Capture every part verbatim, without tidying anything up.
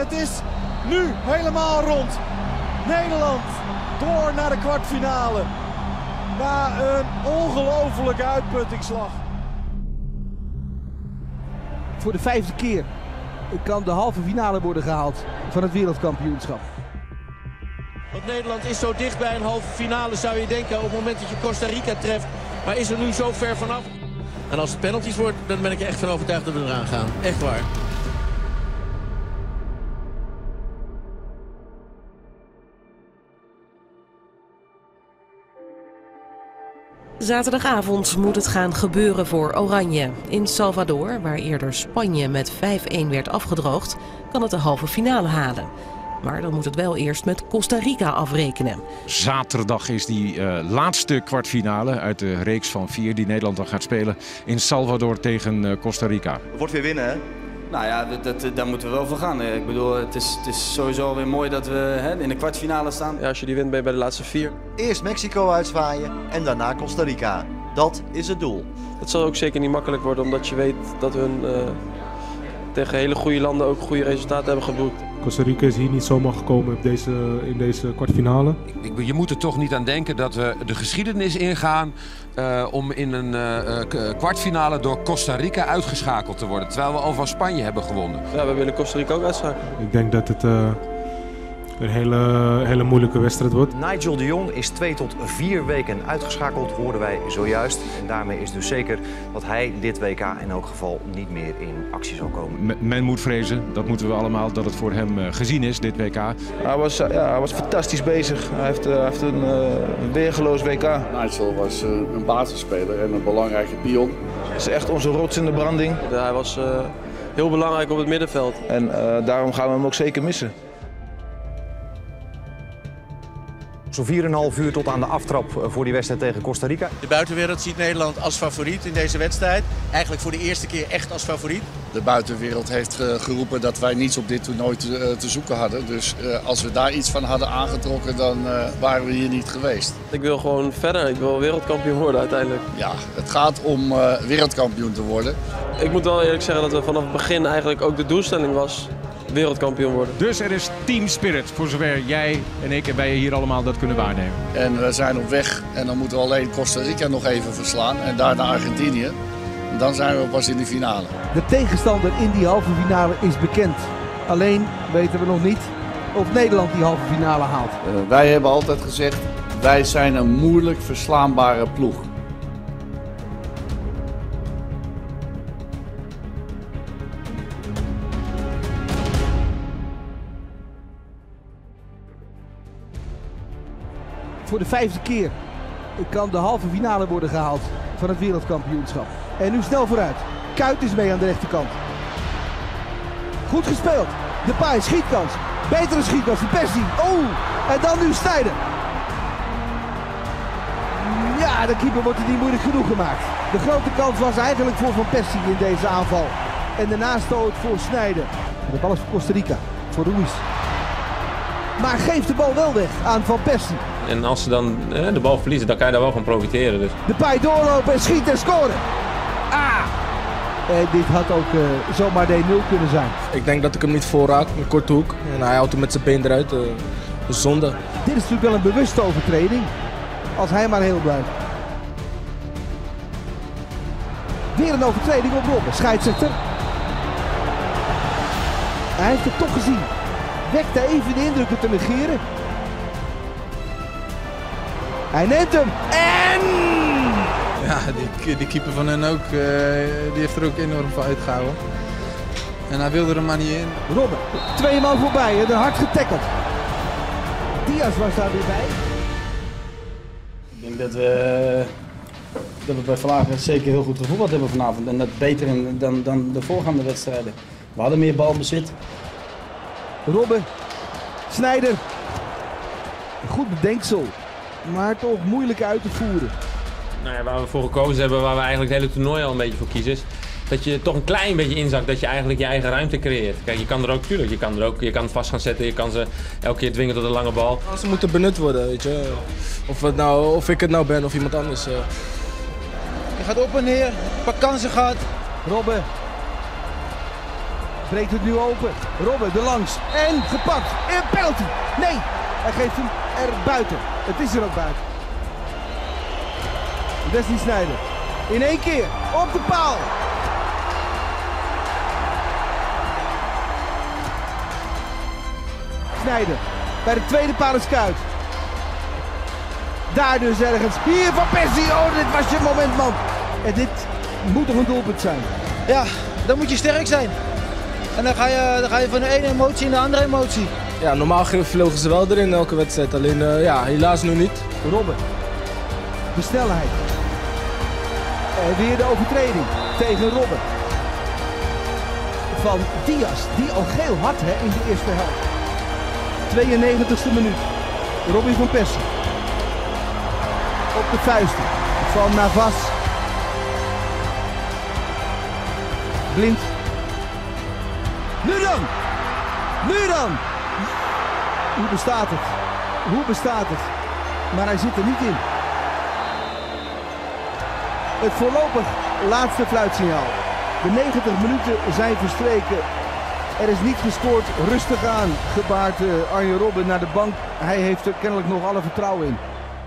het is nu helemaal rond. Nederland door naar de kwartfinale. Na een ongelofelijke uitputtingsslag. Voor de vijfde keer kan de halve finale worden gehaald van het wereldkampioenschap. Want Nederland is zo dicht bij een halve finale, zou je denken, op het moment dat je Costa Rica treft. Maar is er nu zo ver vanaf. En als het penalties wordt, dan ben ik er echt van overtuigd dat we eraan gaan. Echt waar. Zaterdagavond moet het gaan gebeuren voor Oranje. In Salvador, waar eerder Spanje met vijf-een werd afgedroogd, kan het de halve finale halen. Maar dan moet het wel eerst met Costa Rica afrekenen. Zaterdag is die uh, laatste kwartfinale uit de reeks van vier die Nederland dan gaat spelen in Salvador tegen uh, Costa Rica. Wordt weer winnen, hè? Nou ja, dat, dat, daar moeten we wel voor gaan. Ik bedoel, het is, het is sowieso weer mooi dat we hè, in de kwartfinale staan. Ja, als je die wint, ben je bij de laatste vier. Eerst Mexico uitzwaaien en daarna Costa Rica. Dat is het doel. Het zal ook zeker niet makkelijk worden, omdat je weet dat hun uh, tegen hele goede landen ook goede resultaten hebben geboekt. Costa Rica is hier niet zomaar gekomen op deze, in deze kwartfinale. Ik, je moet er toch niet aan denken dat we de geschiedenis ingaan uh, om in een uh, kwartfinale door Costa Rica uitgeschakeld te worden. Terwijl we al van Spanje hebben gewonnen. Ja, we willen Costa Rica ook uitschakelen. Ik denk dat het uh, een hele, hele moeilijke wedstrijd wordt. Nigel de Jong is twee tot vier weken uitgeschakeld, hoorden wij zojuist. En daarmee is dus zeker dat hij dit W K in elk geval niet meer in actie zal komen. Men moet vrezen, dat moeten we allemaal, dat het voor hem uh, gezien is, dit W K. Hij was, ja, hij was fantastisch bezig. Hij heeft, uh, hij heeft een, uh, een weergeloos W K. Nigel was uh, een basisspeler en een belangrijke pion. Hij is echt onze rots in de branding. Ja, hij was uh, heel belangrijk op het middenveld. En uh, daarom gaan we hem ook zeker missen. Zo'n vier en een half uur tot aan de aftrap voor die wedstrijd tegen Costa Rica. De buitenwereld ziet Nederland als favoriet in deze wedstrijd. Eigenlijk voor de eerste keer echt als favoriet. De buitenwereld heeft uh, geroepen dat wij niets op dit toernooi te, uh, te zoeken hadden. Dus uh, als we daar iets van hadden aangetrokken, dan uh, waren we hier niet geweest. Ik wil gewoon verder. Ik wil wereldkampioen worden uiteindelijk. Ja, het gaat om uh, wereldkampioen te worden. Ik moet wel eerlijk zeggen dat we vanaf het begin eigenlijk ook de doelstelling was wereldkampioen worden. Dus er is team spirit, voor zover jij en ik en wij hier allemaal dat kunnen waarnemen. En we zijn op weg en dan moeten we alleen Costa Rica nog even verslaan en daarna Argentinië. En dan zijn we pas in de finale. De tegenstander in die halve finale is bekend. Alleen weten we nog niet of Nederland die halve finale haalt. Uh, wij hebben altijd gezegd, wij zijn een moeilijk verslaanbare ploeg. Voor de vijfde keer kan de halve finale worden gehaald van het wereldkampioenschap. En nu snel vooruit. Kuyt is mee aan de rechterkant. Goed gespeeld. Depay, schietkans. Betere schietkans van Persie. Oh, en dan nu Sneijder. Ja, de keeper wordt het niet moeilijk genoeg gemaakt. De grote kans was eigenlijk voor Van Persie in deze aanval. En daarna stoot voor Sneijder. En de bal is voor Costa Rica. Voor Ruiz. Maar geeft de bal wel weg aan Van Persie. En als ze dan eh, de bal verliezen, dan kan je daar wel van profiteren. Dus. Depay doorlopen en schiet en scoren. Ah! En dit had ook uh, zomaar de nul kunnen zijn. Ik denk dat ik hem niet voorraak, een korte hoek. En hij houdt hem met zijn been eruit. Uh, zonde. Dit is natuurlijk wel een bewuste overtreding. Als hij maar heel blijft. Weer een overtreding op Robben. Scheidsrechter. Hij heeft het toch gezien. Wekte even de indruk om te negeren. Hij neemt hem. En... Ja, die, die keeper van hen ook, uh, die heeft er ook enorm van uitgehouden. En hij wilde er maar niet in. Robben, twee man voorbij en hard getackeld. Diaz was daar weer bij. Ik denk dat we, dat we bij Vlagen zeker heel goed gevoetbald hebben vanavond. En dat beter in, dan, dan de voorgaande wedstrijden. We hadden meer balbezit. Robben, Sneijder. Goed bedenksel, maar toch moeilijk uit te voeren. Nou ja, waar we voor gekozen hebben, waar we eigenlijk het hele toernooi al een beetje voor kiezen, is dat je toch een klein beetje inzakt, dat je eigenlijk je eigen ruimte creëert. Kijk, je kan er ook, tuurlijk, je kan er ook, je kan het vast gaan zetten, je kan ze elke keer dwingen tot een lange bal. Ze moeten benut worden, weet je. Of, het nou, of ik het nou ben of iemand anders. Uh. Je gaat op en neer, een paar kansen gehad. Robben. breekt het nu open. Robben er langs en gepakt. En penalty. Nee, hij geeft hem er buiten. Het is er ook buiten. Wesley Sneijder. In één keer op de paal. Sneijder bij de tweede paal is Kuyt. Daar dus ergens. Hier Van Persie. Oh, dit was je moment, man. En dit moet toch een doelpunt zijn? Ja, dan moet je sterk zijn. En dan ga je, dan ga je van de ene emotie in de andere emotie. Ja, normaal vlogen ze wel erin elke wedstrijd. Alleen uh, ja, helaas nu niet. Robben. De snelheid. En weer de overtreding tegen Robben. Van Diaz, die al geel had hè, in de eerste helft. tweeënnegentigste minuut. Robin van Persie. Op de vuisten van Navas. Blind. Nu dan! Nu dan! Hoe bestaat het? Hoe bestaat het? Maar hij zit er niet in. Het voorlopig laatste fluitsignaal. De negentig minuten zijn verstreken. Er is niet gescoord. Rustig aan, gebaart uh, Arjen Robben naar de bank. Hij heeft er kennelijk nog alle vertrouwen in.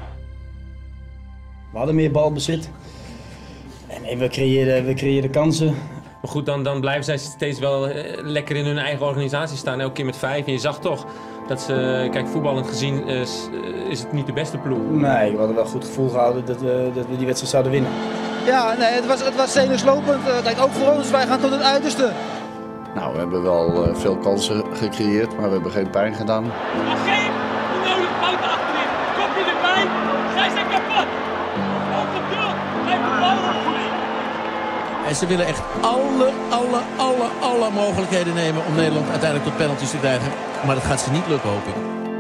We hadden meer balbezit. En we creëerden, we creëerden kansen. Maar goed, dan, dan blijven zij steeds wel uh, lekker in hun eigen organisatie staan. Elke keer met vijf. En je zag toch dat ze, kijk, voetballend gezien uh, is het niet de beste ploeg. Nee, we hadden wel goed gevoel gehouden dat we, dat we die wedstrijd zouden winnen. Ja, nee, het was, het was zenuwslopend. Uh, kijk, ook voor ons, wij gaan tot het uiterste. Nou, we hebben wel uh, veel kansen gecreëerd, maar we hebben geen pijn gedaan. Maar geen onnodig fout achterin. Kopje erbij, zij zijn kapot. Ongeduld, blijf de bal opgooien. En ze willen echt alle, alle, alle, alle mogelijkheden nemen om Nederland uiteindelijk tot penalties te krijgen. Maar dat gaat ze niet lukken, hoop ik.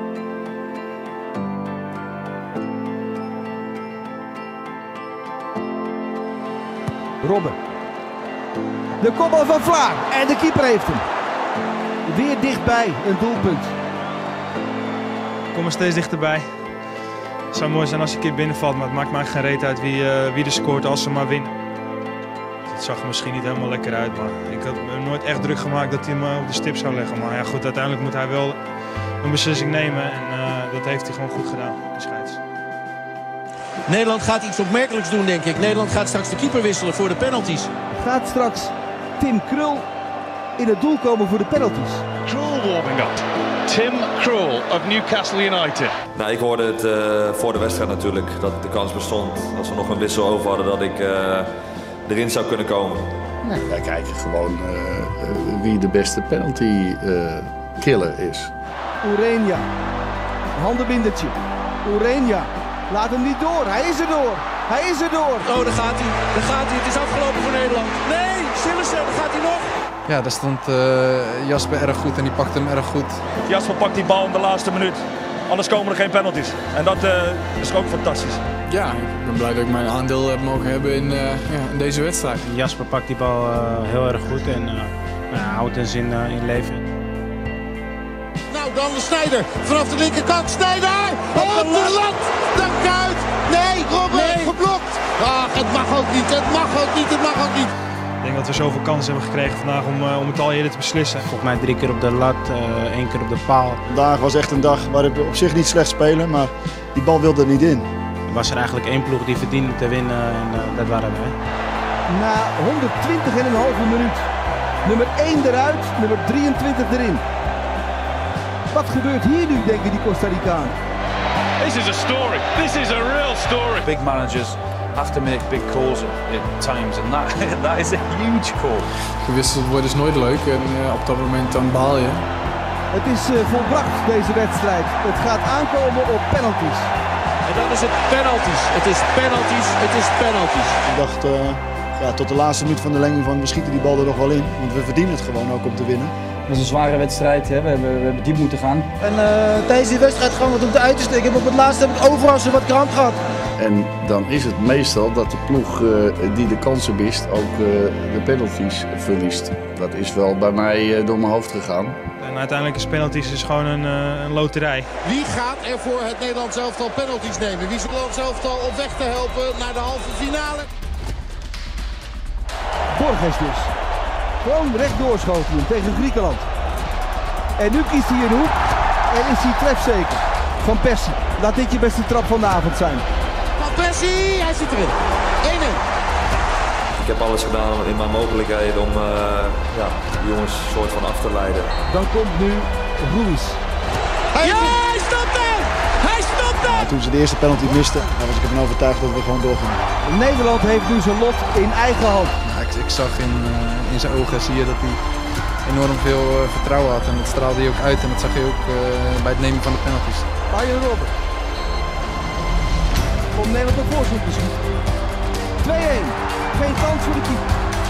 Robben. De kopbal van Vlaar. En de keeper heeft hem. Weer dichtbij, een doelpunt. Ik kom er steeds dichterbij. Het zou mooi zijn als je een keer binnenvalt, maar het maakt mij geen reet uit wie, uh, wie er scoort als ze maar winnen. Het zag er misschien niet helemaal lekker uit, maar ik had me nooit echt druk gemaakt dat hij me op de stip zou leggen. Maar ja goed, uiteindelijk moet hij wel een beslissing nemen en uh, dat heeft hij gewoon goed gedaan, de scheids. Nederland gaat iets opmerkelijks doen, denk ik. Nederland gaat straks de keeper wisselen voor de penalties. Gaat straks Tim Krul in het doel komen voor de penalties. Krul warming up. Tim Krul of Newcastle United. Nou, ik hoorde het uh, voor de wedstrijd natuurlijk dat de kans bestond. Als we nog een wissel over hadden dat ik uh, erin zou kunnen komen. Nee, wij kijken gewoon uh, wie de beste penalty uh, killer is. Ureña. Handenbindertje. Ureña. Laat hem niet door. Hij is er door. Hij is er door. Oh, daar gaat hij. Daar gaat hij. Het is afgelopen voor Nederland. Nee, Sillissen, daar gaat hij nog. Ja, daar stond uh, Jasper erg goed en die pakte hem erg goed. Jasper pakt die bal in de laatste minuut. Anders komen er geen penalties. En dat uh, is ook fantastisch. Ja, ik ben blij dat ik mijn aandeel heb mogen hebben in, uh, ja, in deze wedstrijd. Jasper pakt die bal uh, heel erg goed en uh, nou, houdt een zin uh, in leven. Nou, dan de Sneijder vanaf de linkerkant. Sneijder! Op de lat! De Kuyt! Nee, Robben nee. Geblokt! Ach, het mag ook niet, het mag ook niet, het mag ook niet. Ik denk dat we zoveel kansen hebben gekregen vandaag om, uh, om het al eerder te beslissen. Volgens mij drie keer op de lat, uh, één keer op de paal. Vandaag was echt een dag waarop we op zich niet slecht spelen, maar die bal wilde er niet in. Er was er eigenlijk één ploeg die verdiende te winnen en uh, dat waren wij. Na honderdtwintig en een halve minuut. Nummer één eruit, nummer drieëntwintig erin. Wat gebeurt hier nu, denken die Costa Ricanen? This is a story. This is a real story. Big managers have to make big calls at times and that, that is a huge call. Gewisseld worden is nooit leuk en uh, op dat moment dan baal je. Het is uh, volbracht, deze wedstrijd. Het gaat aankomen op penalties. En dan is het penalties. Het is penalties, het is penalties. Ik dacht, uh, ja, tot de laatste minuut van de lenging van we schieten die bal er nog wel in. Want we verdienen het gewoon ook om te winnen. Het was een zware wedstrijd, hè. We, hebben, we hebben diep moeten gaan. En uh, tijdens die wedstrijd gaan we het op de uiterste. Ik heb op het laatste heb ik overal zo wat kramp gehad. En dan is het meestal dat de ploeg uh, die de kansen mist ook uh, de penalties verliest. Dat is wel bij mij uh, door mijn hoofd gegaan. En uiteindelijk is penalties dus gewoon een, uh, een loterij. Wie gaat er voor het Nederlands elftal penalties nemen? Wie is het Nederlands elftal op weg te helpen naar de halve finale? Borges dus. Gewoon rechtdoor schoot hij hem tegen Griekenland. En nu kiest hij een hoek en is hij trefzeker. Van Persie. Laat dit je beste trap van de avond zijn. Van Persie, hij zit erin. één één. Ik heb alles gedaan in mijn mogelijkheden om uh, ja, de jongens soort van af te leiden. Dan komt nu Ruiz. Ja, hij stopt er! Hij stopt er! Ja, toen ze de eerste penalty misten, was ik ervan overtuigd dat we gewoon doorgingen. Nederland heeft nu zijn lot in eigen hand. Ja, ik, ik zag in, uh, in zijn ogen, zie je dat hij enorm veel uh, vertrouwen had. En dat straalde hij ook uit en dat zag je ook uh, bij het nemen van de penalties. Arjen Robben. Om Nederland op voorsprong te schieten. twee één. Geen kans voor de keeper.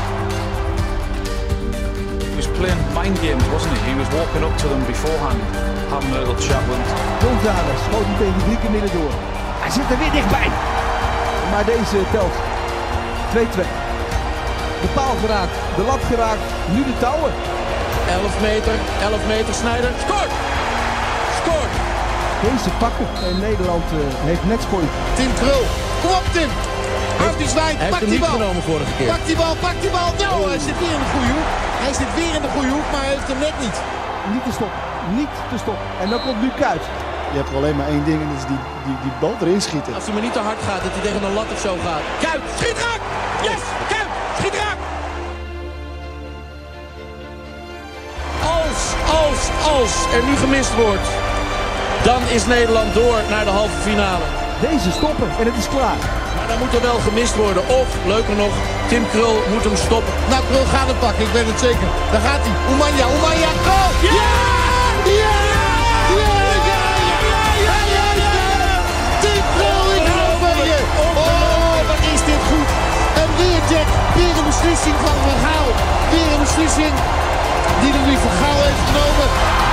He was playing mind games, wasn't he? He was walking up to them beforehand, having a little chat with them. González schoot hem tegen Grieken midden door. Hij zit er weer dichtbij. Maar deze telt. twee twee. De paal geraakt, de lat geraakt, nu de touwen. elf meter, elf meter, Sneijder. Scoort! Scoort! Deze pakken en Nederland uh, heeft matchpoint. Tim Krul, kom op Tim! Houd die zwaai, pak die bal! Genomen vorige keer. Pak die bal, pak die bal! Nou, oh. Hij zit weer in de goede hoek. Hij zit weer in de goede hoek, maar hij heeft hem net niet. Niet te stoppen, niet te stoppen. En dan komt nu Kuyt. Je hebt alleen maar één ding en dat is die, die, die bal erin schieten. Als hij maar niet te hard gaat, dat hij tegen een lat of zo gaat. Kuyt, schiet raak! Yes! Kuyt, schiet raak! Als, als, als er nu gemist wordt, dan is Nederland door naar de halve finale. Deze stoppen en het is klaar. Maar dan moet er wel gemist worden. Of, leuker nog, Tim Krul moet hem stoppen. Nou, Krul gaat hem pakken, ik weet het zeker. Daar gaat hij. Oemanja, Oemanja, goal! Ja! Ja! Ja! Ja! Ja! Ja! Ja! Ja! Tim Krul, ik hou van je! Oh, wat is dit goed! En weer Jack, weer een beslissing van Van Gaal. Weer een beslissing die Louis van Gaal heeft genomen.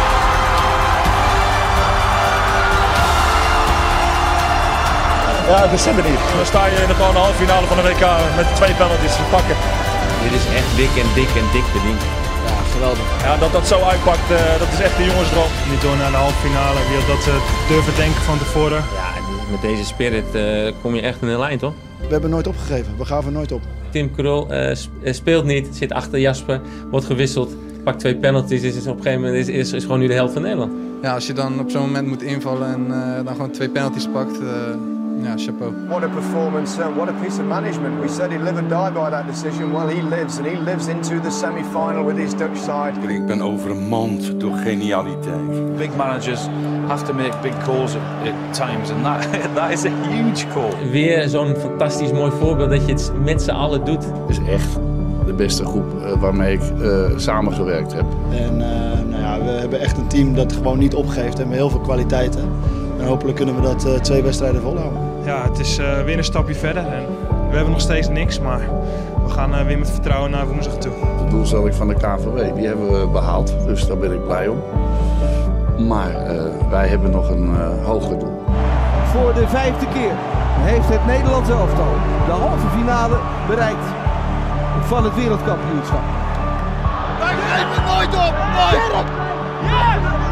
Ja, dat zit er niet. Dan sta je in de, gewoon de halve finale van de W K met twee penalties te pakken. Dit is echt dik en dik en dik verdiend. Ja, geweldig. Ja, dat dat zo uitpakt, uh, dat is echt de jongensdroom. Niet door naar de halve finale, wie had dat uh, durven denken van tevoren. Ja, met deze spirit uh, kom je echt in een lijn, toch? We hebben nooit opgegeven, we gaven nooit op. Tim Krul uh, speelt niet, zit achter Jasper, wordt gewisseld, pakt twee penalties, is, is op een gegeven moment is, is, is gewoon nu de helft van Nederland. Ja, als je dan op zo'n moment moet invallen en uh, dan gewoon twee penalties pakt, uh, ja, chapeau. What a performance, uh, what a piece of management. We said he'd live and die by that decision. Well, he lives and he lives into the semi-final with his Dutch side. Ik ben overmand door genialiteit. Big managers have to make big calls at, at times and that, that is a huge call. Weer zo'n fantastisch mooi voorbeeld dat je het met z'n allen doet. Het is echt de beste groep uh, waarmee ik uh, samengewerkt heb. En uh, nou ja, we hebben echt een team dat gewoon niet opgeeft en we hebben heel veel kwaliteiten. En hopelijk kunnen we dat uh, twee wedstrijden volhouden. Ja, het is uh, weer een stapje verder en we hebben nog steeds niks, maar we gaan uh, weer met vertrouwen naar woensdag toe. De doelstelling van de K N V B, die hebben we behaald, dus daar ben ik blij om. Maar uh, wij hebben nog een uh, hoger doel. Voor de vijfde keer heeft het Nederlands elftal de halve finale bereikt van het wereldkampioenschap. Wij geven nooit op! Nooit! Ja!